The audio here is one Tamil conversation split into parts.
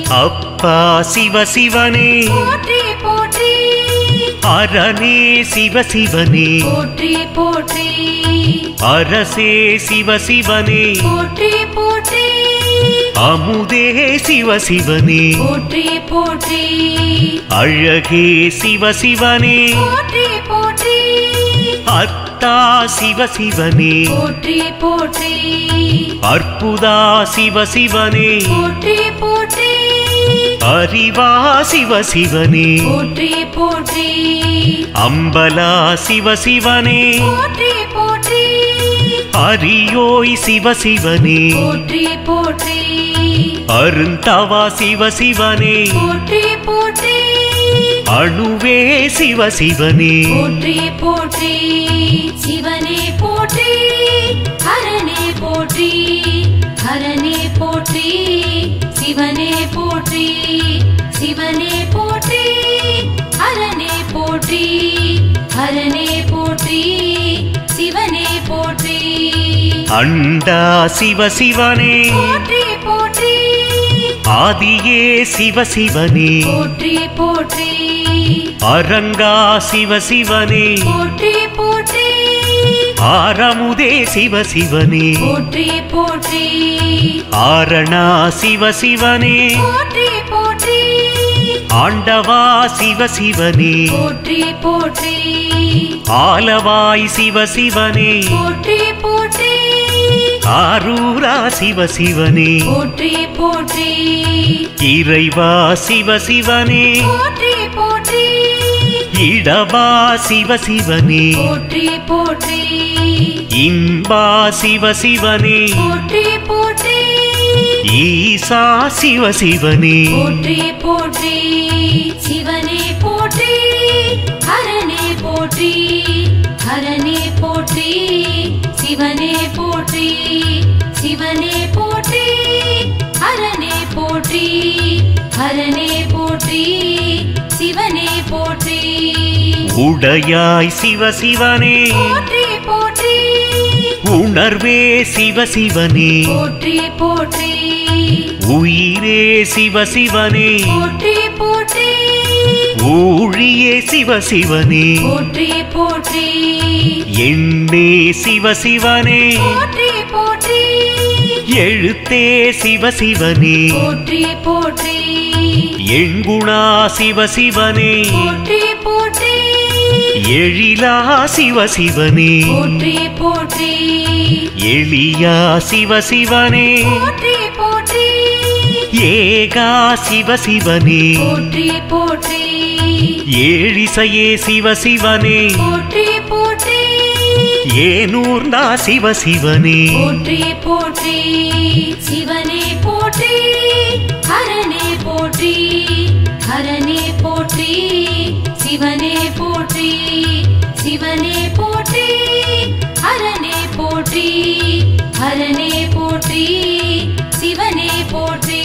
அப்பா சிவசிவனே போற்றி போற்றி அரணே சிவசிவனே போற்றி போற்றி அரசே சிவசிவனே போற்றி போற்றி அமுதே சிவசிவனே போற்றி போற்றி அழகே சிவசிவனே போற்றி போற்றி அத்தா சிவசிவனே போற்றி போற்றி அற்புதா சிவசிவனே போற்றி போற்றி அறிவா சிவசிவனே போற்றி போற்றி அம்பலா சிவசிவனே போற்றி போற்றி அரியோய் சிவசிவனே போற்றி போற்றி அருந்தவா சிவசிவனே போற்றி போற்றி அணுவே சிவசிவனே போற்றி போற்றி சிவனே போற்றி ஹரனே போற்றி ஹரனே போற்றி சிவனே போற்றி சிவனே போற்றி ஹரனே போற்றி ஹரனே போற்றி சிவனே போற்றி அண்டா சிவசிவனே போற்றி போற்றி ஆதியே சிவசிவனே போற்றி போற்றி அரங்கா சிவசிவனே போற்றி போற்றி ஆரமுதே சிவசிவனே போற்றி போற்றி ஆரணா சிவசிவனே போற்றி போற்றி ஆண்டவா சிவசிவனே போற்றி போற்றி ஆலவாய் சிவசிவனே போற்றி போற்றி ஆரூரா சிவசிவனே போற்றி போற்றி இறைவா சிவசிவனே போற்றி போற்றி இடவா சிவசிவனே போற்றி போற்றி இன்பா சிவசிவனே போற்றி போற்றி ஈசா சிவசிவனே போற்றி போற்றி சிவனே போற்றி ஹரனே போற்றி ஹரனே போற்றி சிவனே போற்றி சிவனே போற்றி ஹரனே போற்றி ஹரனே போற்றி சிவனே போற்றி உடையாய் சிவசிவனே போற்றி போற்றி உணர்வே சிவசிவனே போற்றி போற்றி உயிரே சிவசிவனே போற்றி போற்றி ஊழியே சிவசிவனே போற்றி போற்றி எண்ணே சிவசிவனே போற்றி போற்றி எழுத்தே சிவசிவனே போற்றி போற்றி எண்குணா சிவசிவனே போற்றி போற்றி எழிலா சிவசிவனே போற்றி போற்றி எளியா சிவசிவனே போற்றி போற்றி ஏகா சிவசிவனே போற்றி போற்றி ஏழிசையே சிவசிவனே போற்றி போற்றி ஏனூர்னா சிவசிவனே போற்றி போற்றி சிவனே போற்றி ஹரனே போற்றி ஹரனே போற்றி சிவனே போற்றி சிவனே போற்றி ஹரனே போற்றி ஹரனே போற்றி சிவனே போற்றி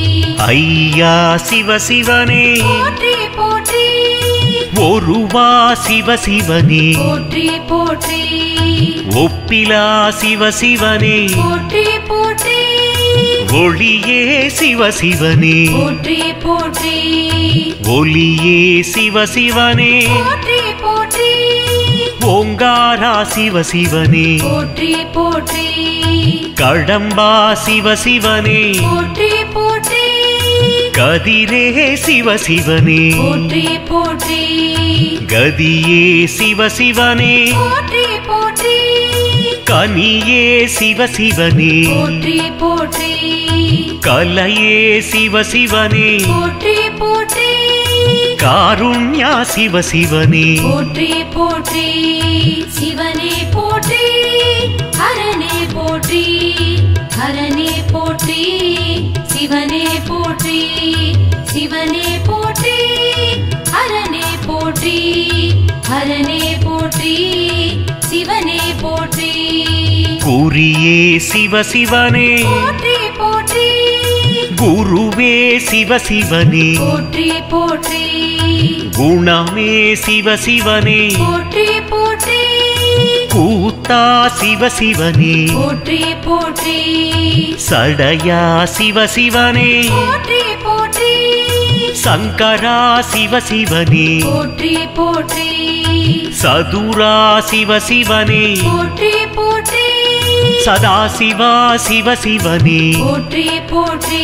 ஐயா சிவசிவனே போற்றி போற்றி ஒருவா சிவசிவனே போற்றி போற்றி ஒப்பிலா சிவசிவனே போற்றி போற்றி ஒளியே சிவசிவனே போற்றி போற்றி ஒளியே சிவசிவனே போற்றி போற்றி ஓங்காரா சிவசிவனே போற்றி போற்றி கடம்பா சிவசிவனே போற்றி போற்றி கதிரே சிவசிவனே போற்றி போற்றி கதியே சிவசிவனே போற்றி போற்றி கனியே சிவசிவனே போற்றி போற்றி கலையே சிவசிவனே போற்றி போற்றி காருண்யா சிவசிவனே போற்றி போற்றி சிவனே போற்றி ஹரனே போற்றி ஹரனே போற்றி சிவனே போற்றி சிவனே போற்றி ஹரனே போற்றி ஹரனே போற்றி சிவனே போற்றி குறியே சிவசிவனே போற்றி போற்றி குருவே சிவசிவனே போற்றி போற்றி குணமே சிவசிவனே போற்றி போற்றி கூத்தா சிவசிவனே போற்றி போற்றி சடையா சிவசிவனே போற்றி போற்றி சங்கரா சிவசிவனே போற்றி போற்றி சதுரா சிவசிவனே போற்றி போற்றி சதாசிவா சிவசிவனே போற்றி போற்றி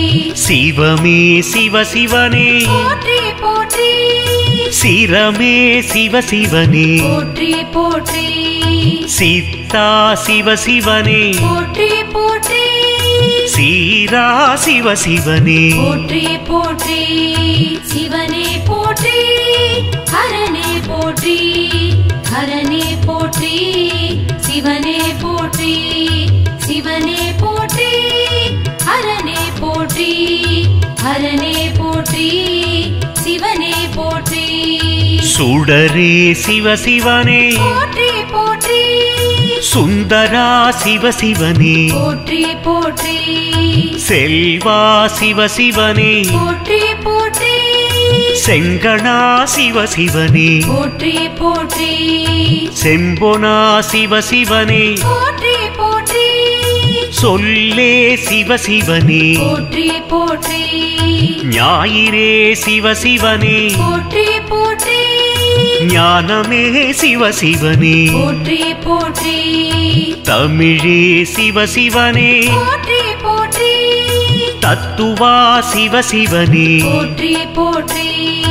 சிவமே சிவசிவனே போற்றி போற்றி சிரமே சிவசிவனே போற்றி போற்றி சித்தா சிவசிவனே போற்றி போற்றி சீரா சிவசிவனே போற்றி போற்றி சிவனே போற்றி ஹரனே போற்றி ஹரனே போற்றி சிவனே போற்றி சிவனே போற்றி ஹரனே போற்றி ஹரனே போற்றி சிவனே போற்றி சுடரே சிவசிவனே போற்றி போற்றி சுந்தரா சிவசிவனே போற்றி போற்றி செல்வா சிவசிவனே போற்றி போற்றி செங்கணா சிவசிவனே போற்றி போற்றி செம்பொனா சிவசிவனே போற்றி போற்றி சொல்லே சிவசிவனே போற்றி போற்றி ஞாயிறே சிவசிவனே போற்றி போற்றி ஞானமே சிவசிவனே போற்றி போற்றி தமிழே சிவசிவனே போற்றி போற்றி தத்துவா சிவசிவனே போற்றி போற்றி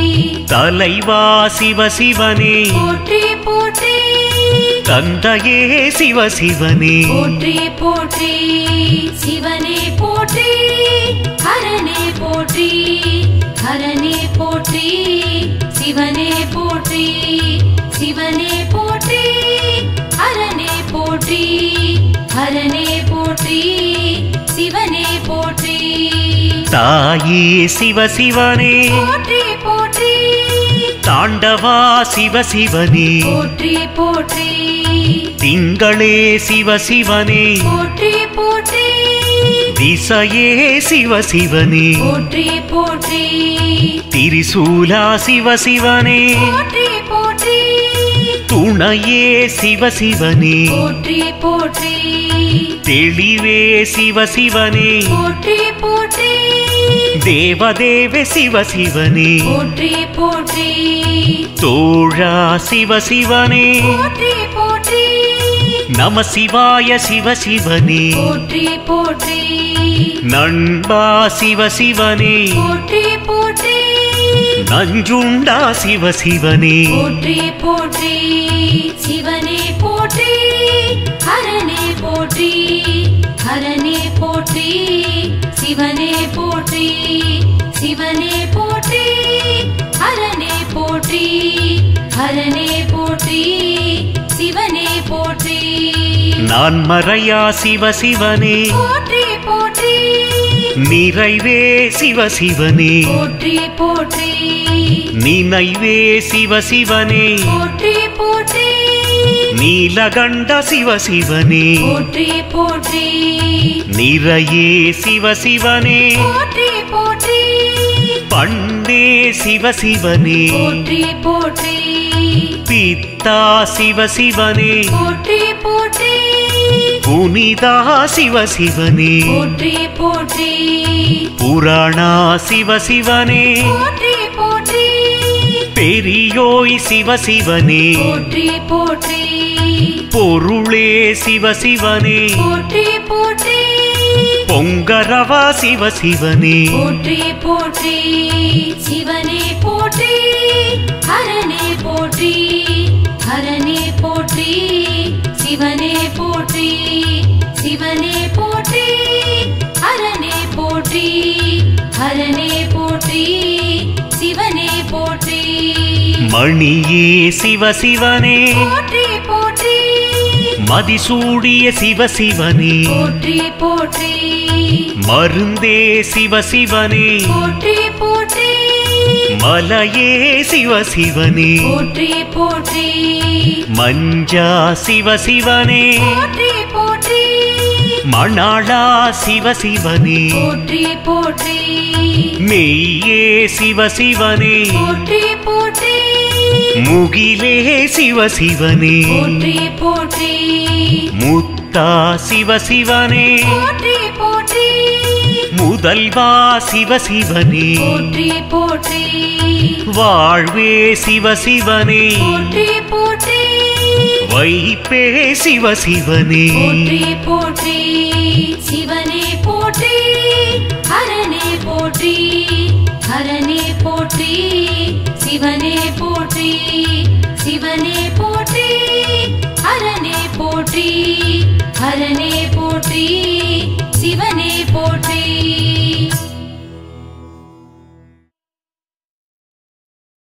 தலைவா சிவசிவனே போற்றி போற்றி தந்தையே சிவசிவனே போற்றி போற்றி சிவனே போற்றி ஹரனே போற்றி ஹரனே போற்றி சிவனே போற்றி சிவனே போற்றி ஹரனே போற்றி ஹரனே போற்றி சிவனே போற்றி தாயே சிவசிவனே போற்றி போற்றி தாண்டவா சிவசிவனே போற்றி போற்றி திங்களே சிவசிவனே போற்றி போற்றி திசையே சிவசிவனே போற்றி போற்றி திரிசூலா சிவசிவனே போற்றி போற்றி துணையே சிவசிவனே போற்றி போற்றி தெளிவே சிவசிவனே போற்றி போற்றி தேவதேவ சிவசிவனே போற்றி போற்றி தோழா சிவசிவனே போற்றி போற்றி நம சிவாய சிவசிவனே போற்றி போற்றி நண்பா சிவசிவனே போற்றி போற்றி நஞ்சுண்டா சிவசிவனே போற்றி போற்றி சிவனே போற்றி ஹரனே போற்றி ஹரனே போற்றி சிவனே போற்றி சிவனே போற்றி ஹரனே போற்றி ஹரனே போற்றி சிவனே போற்றி நான் மறையா சிவசிவனே போற்றி போற்றி நிறைவே சிவசிவனே போற்றி போற்றி நினைவே சிவசிவனே போற்றி போற்றி நீலகண்ட சிவசிவனே போற்றி போற்றி நிறையே சிவசிவனே போற்றி போற்றி பண்டே சிவசிவனே போற்றி போற்றி பித்தா சிவசிவனே போற்றி போற்றி புனிதா சிவசிவனே போற்றி போற்றி புராணா சிவசிவனே போற்றி போற்றி பெரியோய் சிவசிவனே போற்றி போற்றி பொருளே சிவசிவனே போற்றி போற்றி பொங்கரவா சிவசிவனே போற்றி போற்றி சிவனே போற்றி ஹரனே போற்றி ஹரனே போற்றி சிவனே போற்றி சிவனே போற்றி ஹரனே போற்றி ஹரனே போற்றி சிவனே போற்றி மணியே சிவசிவனே போற்றி போற்றி மதிசூடிய சிவசிவனே போற்றி போற்றி மருந்தே சிவசிவனே போற்றி போற்றி மலையே சிவசிவனே போற்றி போற்றி மஞ்சா சிவசிவனே போற்றி போற்றி மணாளா சிவசிவனே போற்றி போற்றி மெய்யே சிவசிவனே போற்றி போற்றி முகிலே சிவசிவனே போற்றி போற்றி முத்தா சிவசிவனே போற்றி போற்றி முதல்வா சிவசிவனே போற்றி போற்றி வாழ்வே சிவசிவனே போற்றி போற்றி வைப்பே சிவசிவனே போற்றி போற்றி சிவனே போற்றி ஹரனே போற்றி ஹரனே போற்றி சிவனே போற்றி சிவனே போற்றி ஹரனே போற்றி ஹரனே